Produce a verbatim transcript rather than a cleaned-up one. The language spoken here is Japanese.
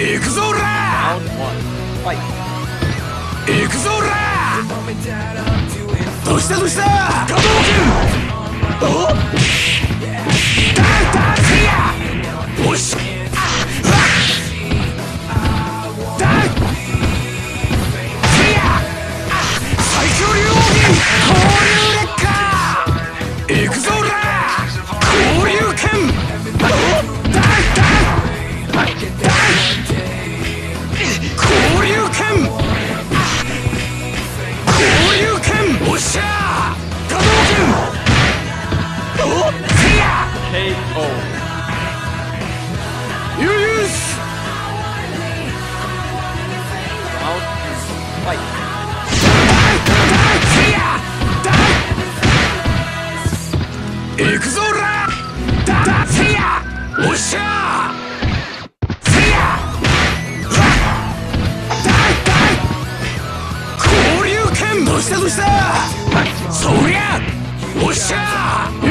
行くぞーらー。行くぞーらー。どうしたどうした波動拳。おっダーダーせや。よしダーせや。最強竜王に交流劣化。行くぞーらー。交流拳。おっダーダーダー交流拳。交流拳。おっしゃー波動拳。おっせや ケーオー。 ユース行くぞーらー。だだせや。おっしゃーせや。だだ交流拳。どうしたどうしたそりゃおっしゃー。